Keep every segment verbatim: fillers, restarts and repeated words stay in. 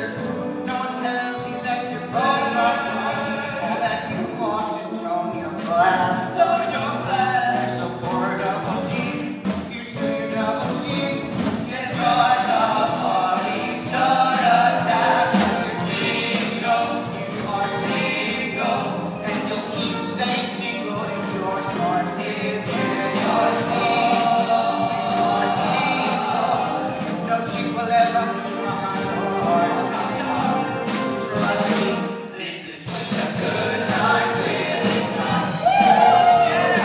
No one tells you that your body's not smart, or that you want to join your flat. So your flat, so pour it up on cheap. You sure you double cheap? Yes, start the party, start a tap. You're single, you are single, and you'll keep staying single if you're smart. If you're single, you're single, no chick will ever do my heart. Trust me, this is when the good times really start. Yeah,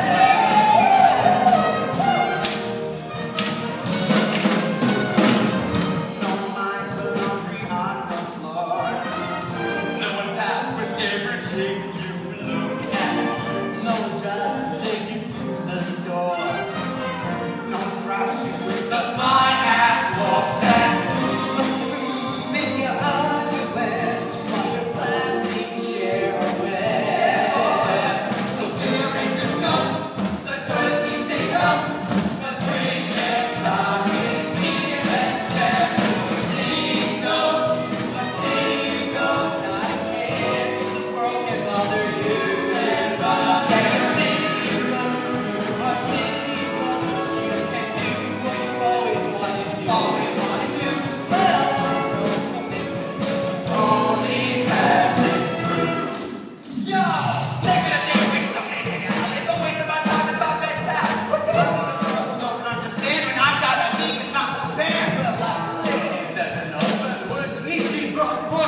no one minds the laundry on the floor. No one pats with every chick you look at. No one tries to take you to the store. No one tries you with does my ass look fat? Must have room in your underwear, while your plastic chair away. So there ain't just no, the toilet seat stays up, the fridge gets stocked with beer and step. Single, you are single, not a care in the world can bother you. And you're single, you are single, you can do what you've always wanted to. Always wanted to. Well, no commitment, only passing through. Yo, they're gonna think we're so hanging out. It's a waste of my time and my best time. You don't understand when I've got a demon mouth of band. But I like the ladies at the know. But the words of Nietzsche, bro,